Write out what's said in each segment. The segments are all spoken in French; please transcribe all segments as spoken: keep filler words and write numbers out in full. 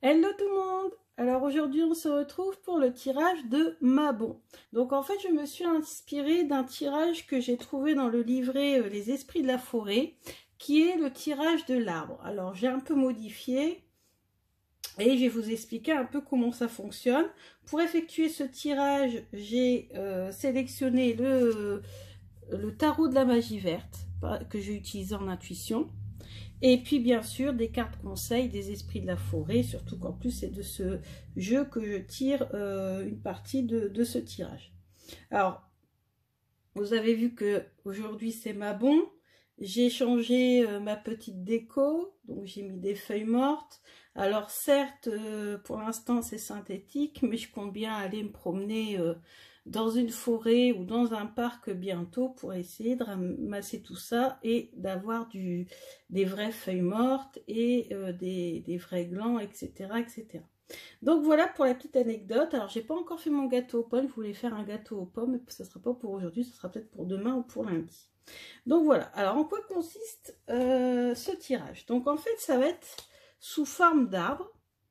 Hello tout le monde! Alors aujourd'hui on se retrouve pour le tirage de Mabon. Donc en fait je me suis inspirée d'un tirage que j'ai trouvé dans le livret euh, Les Esprits de la Forêt, qui est le tirage de l'arbre. Alors j'ai un peu modifié et je vais vous expliquer un peu comment ça fonctionne. Pour effectuer ce tirage, j'ai euh, sélectionné le, le tarot de la magie verte que j'ai utilisé en intuition. Et puis bien sûr des cartes conseils des esprits de la forêt, surtout qu'en plus c'est de ce jeu que je tire euh, une partie de, de ce tirage. Alors vous avez vu que aujourd'hui c'est Mabon, j'ai changé euh, ma petite déco, donc j'ai mis des feuilles mortes. Alors certes euh, pour l'instant c'est synthétique, mais je compte bien aller me promener euh, dans une forêt ou dans un parc bientôt pour essayer de ramasser tout ça et d'avoir du des vraies feuilles mortes et euh, des, des vrais glands, etc., etc. Donc voilà pour la petite anecdote. Alors j'ai pas encore fait mon gâteau aux pommes, je voulais faire un gâteau aux pommes, mais ce sera pas pour aujourd'hui, ce sera peut-être pour demain ou pour lundi. Donc voilà, alors en quoi consiste euh, ce tirage? Donc en fait ça va être sous forme d'arbre.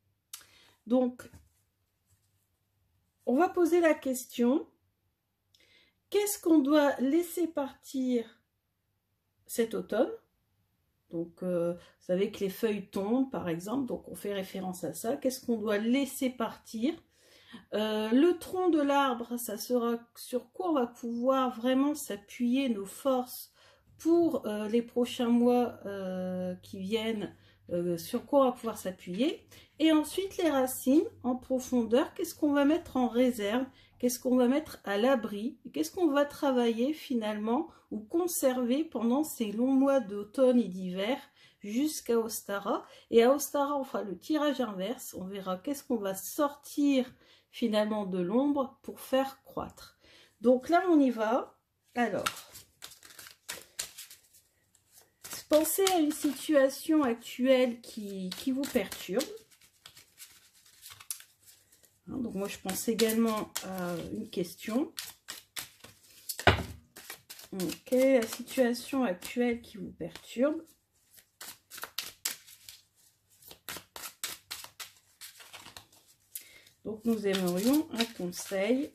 Donc on va poser la question, qu'est-ce qu'on doit laisser partir cet automne? Donc, euh, vous savez que les feuilles tombent, par exemple, donc on fait référence à ça. Qu'est-ce qu'on doit laisser partir? euh, Le tronc de l'arbre, ça sera sur quoi on va pouvoir vraiment s'appuyer nos forces pour euh, les prochains mois euh, qui viennent, euh, sur quoi on va pouvoir s'appuyer. Et ensuite, les racines en profondeur, qu'est-ce qu'on va mettre en réserve? Qu'est-ce qu'on va mettre à l'abri? Qu'est-ce qu'on va travailler finalement ou conserver pendant ces longs mois d'automne et d'hiver jusqu'à Ostara? Et à Ostara, on fera le tirage inverse. On verra qu'est-ce qu'on va sortir finalement de l'ombre pour faire croître. Donc là, on y va. Alors, pensez à une situation actuelle qui, qui vous perturbe. Donc moi je pense également à une question. Ok, la situation actuelle qui vous perturbe. Donc nous aimerions un conseil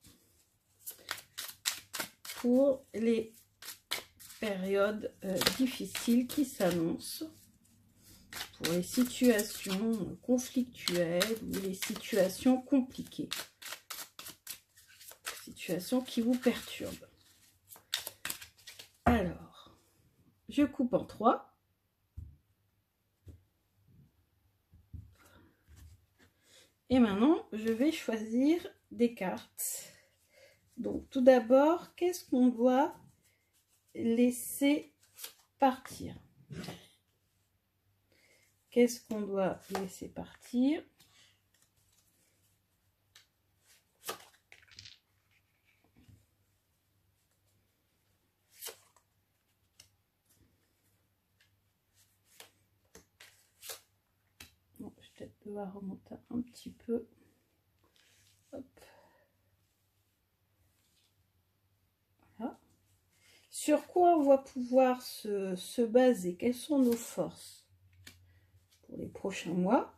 pour les périodes euh, difficiles qui s'annoncent, pour les situations conflictuelles ou les situations compliquées, situations qui vous perturbent. Alors, je coupe en trois. Et maintenant, je vais choisir des cartes. Donc, tout d'abord, qu'est-ce qu'on doit laisser partir? Qu'est-ce qu'on doit laisser partir? Bon, je vais peut-être devoir remonter un petit peu. Hop. Voilà. Sur quoi on va pouvoir se, se baser? Quelles sont nos forces pour les prochains mois?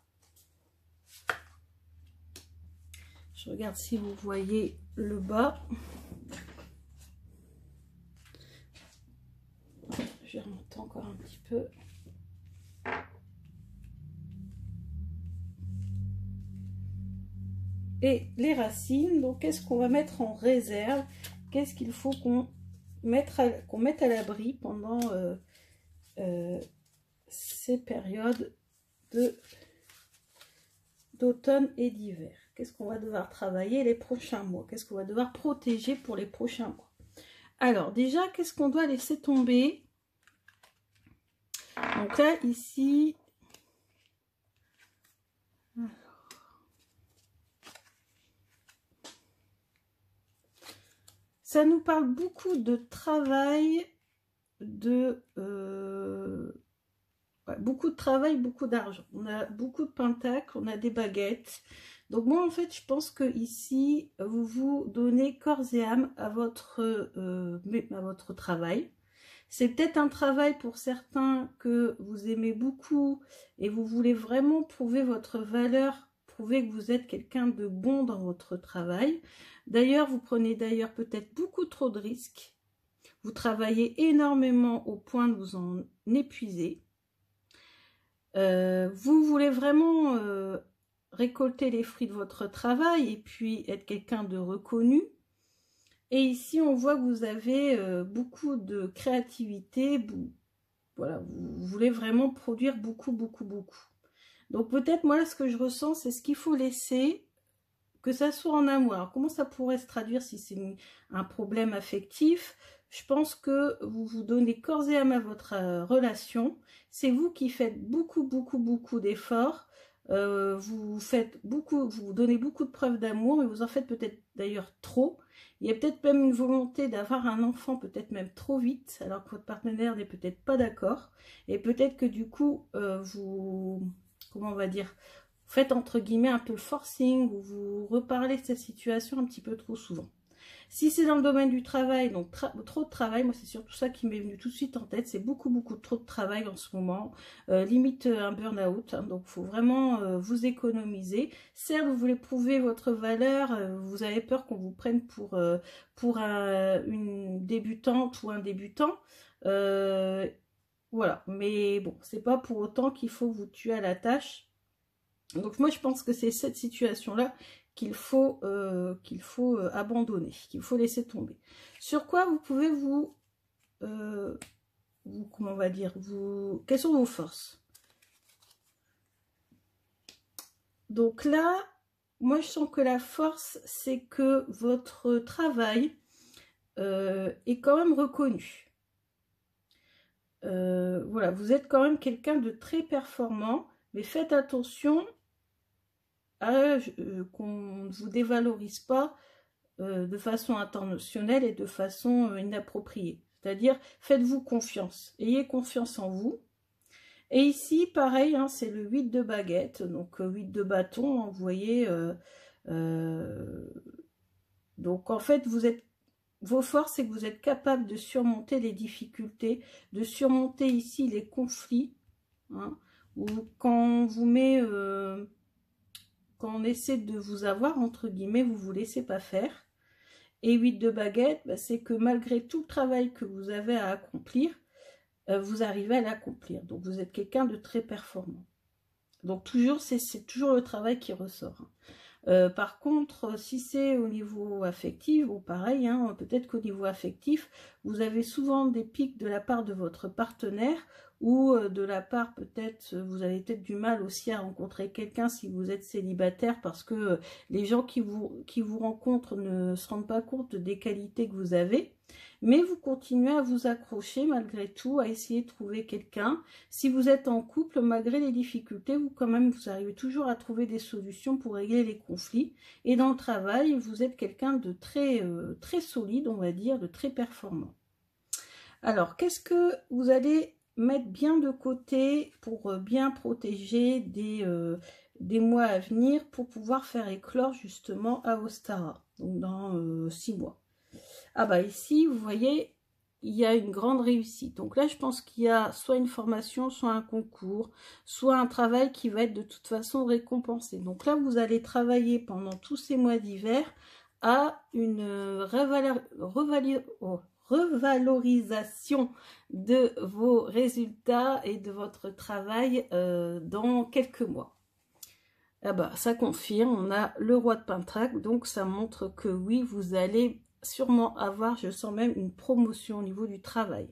Je regarde si vous voyez le bas. Je vais remonter encore un petit peu. Et les racines, donc qu'est-ce qu'on va mettre en réserve? Qu'est-ce qu'il faut qu'on mette à, qu'on mette à l'abri pendant euh, euh, ces périodes de d'automne et d'hiver? Qu'est-ce qu'on va devoir travailler les prochains mois? Qu'est-ce qu'on va devoir protéger pour les prochains mois? Alors déjà, qu'est-ce qu'on doit laisser tomber? Donc là, ici, ça nous parle beaucoup de travail, de euh, ouais, beaucoup de travail, beaucoup d'argent. On a beaucoup de pentacles, on a des baguettes. Donc moi en fait je pense que ici vous vous donnez corps et âme à votre, euh, à votre travail. C'est peut-être un travail pour certains que vous aimez beaucoup et vous voulez vraiment prouver votre valeur, prouver que vous êtes quelqu'un de bon dans votre travail. D'ailleurs, vous prenez d'ailleurs peut-être beaucoup trop de risques. Vous travaillez énormément au point de vous en épuiser. Euh, vous voulez vraiment euh, récolter les fruits de votre travail et puis être quelqu'un de reconnu. Et ici, on voit que vous avez euh, beaucoup de créativité. Vous, voilà, vous voulez vraiment produire beaucoup, beaucoup, beaucoup. Donc peut-être, moi, ce que je ressens, c'est ce qu'il faut laisser, que ça soit en amour. Alors, comment ça pourrait se traduire si c'est un problème affectif? Je pense que vous vous donnez corps et âme à votre euh, relation. C'est vous qui faites beaucoup, beaucoup, beaucoup d'efforts. Euh, vous faites beaucoup, vous donnez beaucoup de preuves d'amour, mais vous en faites peut-être d'ailleurs trop. Il y a peut-être même une volonté d'avoir un enfant, peut-être même trop vite, alors que votre partenaire n'est peut-être pas d'accord. Et peut-être que du coup, euh, vous, comment on va dire, faites entre guillemets un peu le forcing, ou vous reparlez de cette situation un petit peu trop souvent. Si c'est dans le domaine du travail, donc trop de travail, moi c'est surtout ça qui m'est venu tout de suite en tête, c'est beaucoup beaucoup trop de travail en ce moment, euh, limite euh, un burn-out, hein, donc il faut vraiment euh, vous économiser. Certes, vous voulez prouver votre valeur, euh, vous avez peur qu'on vous prenne pour, euh, pour un, une débutante ou un débutant, euh, voilà, mais bon, c'est pas pour autant qu'il faut vous tuer à la tâche. Donc moi je pense que c'est cette situation-là qu'il faut, euh, qu'il faut euh, abandonner, qu'il faut laisser tomber. Sur quoi vous pouvez vous, euh, vous, comment on va dire, vous, quelles sont vos forces? Donc là, moi je sens que la force, c'est que votre travail euh, est quand même reconnu. Euh, voilà, vous êtes quand même quelqu'un de très performant, mais faites attention Euh, euh, qu'on ne vous dévalorise pas euh, de façon intentionnelle et de façon euh, inappropriée. C'est-à-dire, faites-vous confiance, ayez confiance en vous. Et ici, pareil, hein, c'est le huit de baguette, donc euh, huit de bâton, hein, vous voyez. Euh, euh, donc en fait, vous êtes, vos forces, c'est que vous êtes capable de surmonter les difficultés, de surmonter ici les conflits, hein, ou quand on vous met... Euh, quand on essaie de vous avoir, entre guillemets, vous ne vous laissez pas faire. Et huit de baguette, bah, c'est que malgré tout le travail que vous avez à accomplir, euh, vous arrivez à l'accomplir. Donc vous êtes quelqu'un de très performant. Donc toujours, c'est toujours le travail qui ressort. Euh, par contre, si c'est au niveau affectif, ou pareil, hein, peut-être qu'au niveau affectif, vous avez souvent des pics de la part de votre partenaire, ou euh, de la part peut-être, vous avez peut-être du mal aussi à rencontrer quelqu'un si vous êtes célibataire, parce que euh, les gens qui vous, qui vous rencontrent ne se rendent pas compte des qualités que vous avez. Mais vous continuez à vous accrocher malgré tout, à essayer de trouver quelqu'un. Si vous êtes en couple, malgré les difficultés, vous quand même, vous arrivez toujours à trouver des solutions pour régler les conflits. Et dans le travail, vous êtes quelqu'un de très, euh, très solide, on va dire, de très performant. Alors, qu'est-ce que vous allez mettre bien de côté pour euh, bien protéger des, euh, des mois à venir pour pouvoir faire éclore justement à Ostara, donc dans euh, six mois? Ah bah ici, vous voyez, il y a une grande réussite. Donc là, je pense qu'il y a soit une formation, soit un concours, soit un travail qui va être de toute façon récompensé. Donc là, vous allez travailler pendant tous ces mois d'hiver à une revalor revalor oh, revalorisation de vos résultats et de votre travail euh, dans quelques mois. Ah bah, ça confirme, on a le roi de Pentacle, donc ça montre que oui, vous allez sûrement avoir, je sens même une promotion au niveau du travail.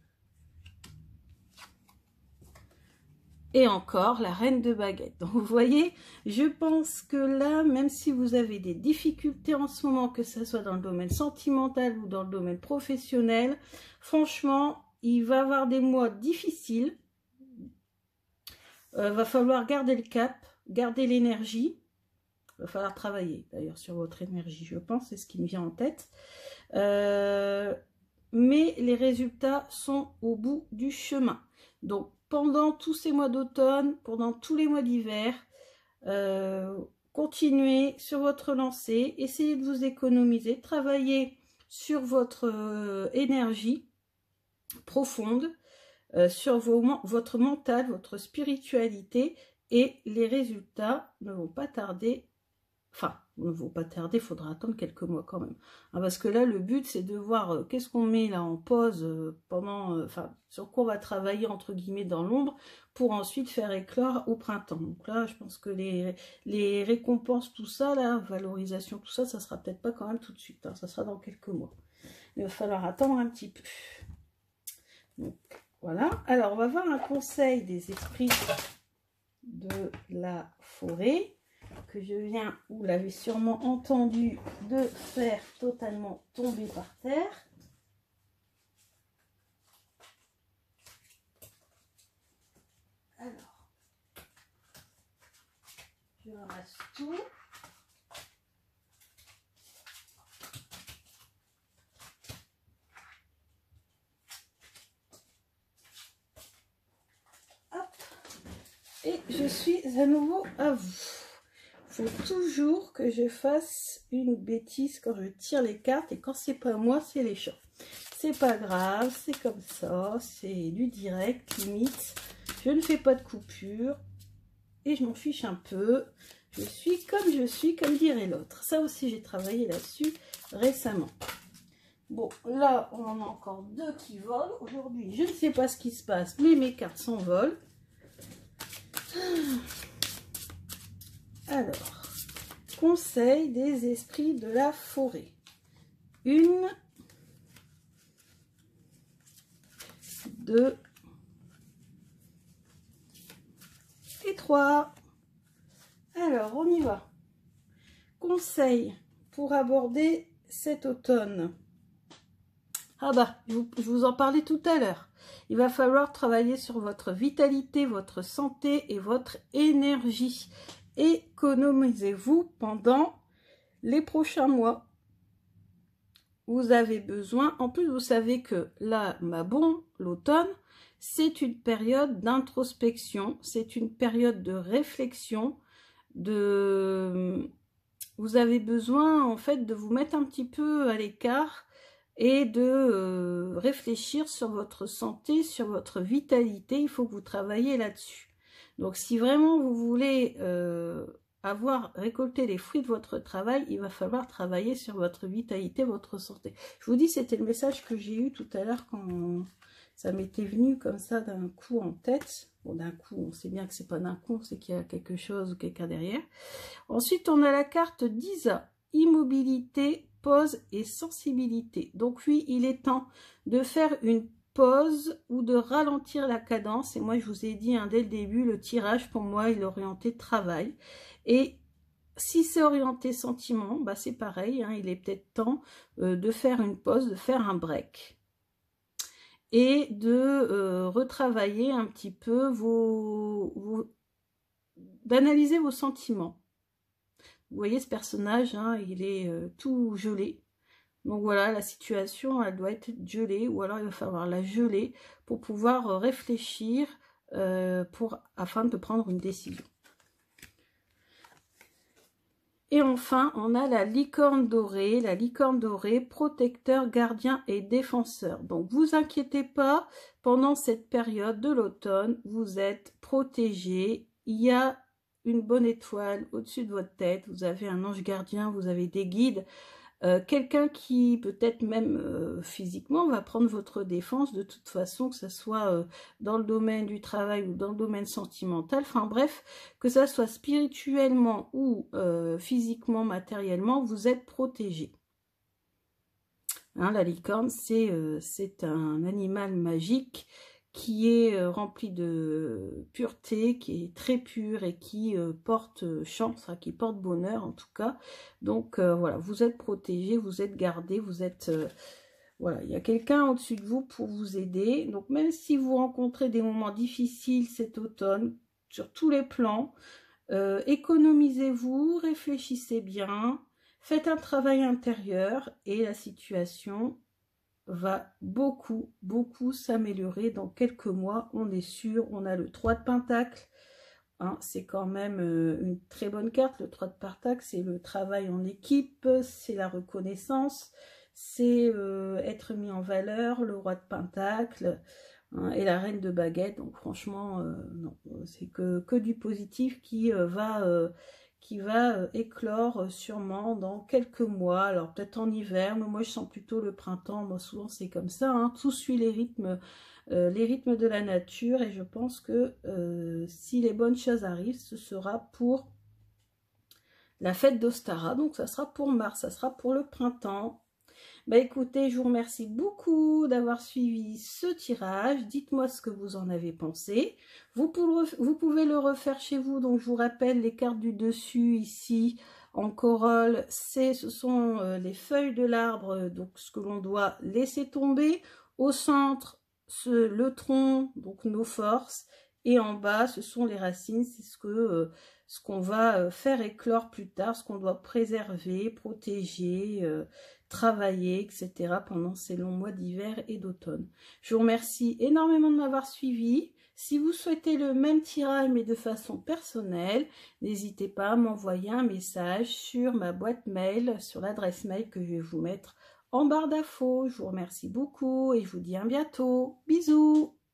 Et encore, la reine de baguette. Donc vous voyez, je pense que là, même si vous avez des difficultés en ce moment, que ce soit dans le domaine sentimental ou dans le domaine professionnel, franchement, il va y avoir des mois difficiles. Euh, va falloir garder le cap, garder l'énergie. Il va falloir travailler d'ailleurs sur votre énergie, je pense, c'est ce qui me vient en tête. Euh, mais les résultats sont au bout du chemin. Donc, pendant tous ces mois d'automne, pendant tous les mois d'hiver, euh, continuez sur votre lancée, essayez de vous économiser, travaillez sur votre euh, énergie. profonde euh, sur vos, votre mental, votre spiritualité, et les résultats ne vont pas tarder. Enfin, ne vont pas tarder, il faudra attendre quelques mois quand même. Hein, parce que là, le but, c'est de voir euh, qu'est-ce qu'on met là en pause euh, pendant... Euh, enfin, sur quoi on va travailler, entre guillemets, dans l'ombre, pour ensuite faire éclore au printemps. Donc là, je pense que les, les récompenses, tout ça, la valorisation, tout ça, ça sera peut-être pas quand même tout de suite. Hein, ça sera dans quelques mois. Il va falloir attendre un petit peu. Donc, voilà. Alors, on va voir un conseil des esprits de la forêt, que je viens, vous l'avez sûrement entendu, de faire totalement tomber par terre. Alors, je ramasse tout. Hop. Et je suis à nouveau à vous. Il faut toujours que je fasse une bêtise quand je tire les cartes, et quand c'est pas moi, c'est les chats. C'est pas grave, c'est comme ça, c'est du direct, limite. Je ne fais pas de coupure et je m'en fiche un peu. Je suis comme je suis, comme dirait l'autre. Ça aussi, j'ai travaillé là-dessus récemment. Bon, là, on en a encore deux qui volent. Aujourd'hui, je ne sais pas ce qui se passe, mais mes cartes s'envolent. Alors, conseil des esprits de la forêt. Une, deux et trois. Alors, on y va. Conseil pour aborder cet automne. Ah bah, je vous, je vous en parlais tout à l'heure. Il va falloir travailler sur votre vitalité, votre santé et votre énergie. Économisez-vous pendant les prochains mois. Vous avez besoin, en plus vous savez que là, ma bon, l'automne, c'est une période d'introspection, c'est une période de réflexion, de... vous avez besoin en fait de vous mettre un petit peu à l'écart et de euh, réfléchir sur votre santé, sur votre vitalité. Il faut que vous travaillez là-dessus. Donc si vraiment vous voulez euh, avoir récolté les fruits de votre travail, il va falloir travailler sur votre vitalité, votre santé. Je vous dis, c'était le message que j'ai eu tout à l'heure quand ça m'était venu comme ça d'un coup en tête. Bon, d'un coup, on sait bien que c'est pas d'un coup, c'est qu'il y a quelque chose ou quelqu'un derrière. Ensuite, on a la carte d'Isa, immobilité, pause et sensibilité. Donc oui, il est temps de faire une pause ou de ralentir la cadence. Et moi, je vous ai dit hein, dès le début, le tirage, pour moi, il est orienté travail. Et si c'est orienté sentiment, bah c'est pareil, hein, il est peut-être temps euh, de faire une pause, de faire un break. Et de euh, retravailler un petit peu vos... vos d'analyser vos sentiments. Vous voyez ce personnage, hein, il est euh, tout gelé. Donc voilà, la situation, elle doit être gelée, ou alors il va falloir la geler pour pouvoir euh, réfléchir euh, pour, afin de prendre une décision. Et enfin, on a la licorne dorée, la licorne dorée, protecteur, gardien et défenseur. Donc, vous inquiétez pas, pendant cette période de l'automne, vous êtes protégé. Il y a une bonne étoile au-dessus de votre tête, vous avez un ange gardien, vous avez des guides. Euh, quelqu'un qui peut-être même euh, physiquement va prendre votre défense de toute façon, que ce soit euh, dans le domaine du travail ou dans le domaine sentimental, enfin bref, que ça soit spirituellement ou euh, physiquement, matériellement, vous êtes protégé. Hein, la licorne, c'est euh, c'est un animal magique qui est euh, rempli de pureté, qui est très pur et qui euh, porte chance, hein, qui porte bonheur en tout cas. Donc euh, voilà, vous êtes protégé, vous êtes gardé, vous êtes... Euh, voilà, il y a quelqu'un au-dessus de vous pour vous aider. Donc même si vous rencontrez des moments difficiles cet automne, sur tous les plans, euh, économisez-vous, réfléchissez bien, faites un travail intérieur et la situation va beaucoup, beaucoup s'améliorer dans quelques mois, on est sûr. On a le trois de Pentacle, hein, c'est quand même euh, une très bonne carte. Le trois de Pentacle, c'est le travail en équipe, c'est la reconnaissance, c'est euh, être mis en valeur, le roi de Pentacle, hein, et la reine de baguette. Donc franchement, euh, non, c'est que, que du positif qui euh, va... Euh, qui va euh, éclore euh, sûrement dans quelques mois, alors peut-être en hiver, mais moi je sens plutôt le printemps. Moi souvent c'est comme ça, hein. Tout suit les rythmes, euh, les rythmes de la nature, et je pense que euh, si les bonnes choses arrivent, ce sera pour la fête d'Ostara, donc ça sera pour mars, ça sera pour le printemps. Bah écoutez, je vous remercie beaucoup d'avoir suivi ce tirage. Dites-moi ce que vous en avez pensé. Vous pouvez, vous pouvez le refaire chez vous. Donc je vous rappelle les cartes du dessus ici en corolle. C'est, ce sont euh, les feuilles de l'arbre, donc ce que l'on doit laisser tomber. Au centre, ce, le tronc, donc nos forces. Et en bas, ce sont les racines. C'est ce que euh, ce qu'on va euh, faire éclore plus tard, ce qu'on doit préserver, protéger. Euh, travailler, et cetera pendant ces longs mois d'hiver et d'automne. Je vous remercie énormément de m'avoir suivi. Si vous souhaitez le même tirage mais de façon personnelle, n'hésitez pas à m'envoyer un message sur ma boîte mail, sur l'adresse mail que je vais vous mettre en barre d'infos. Je vous remercie beaucoup et je vous dis à bientôt. Bisous!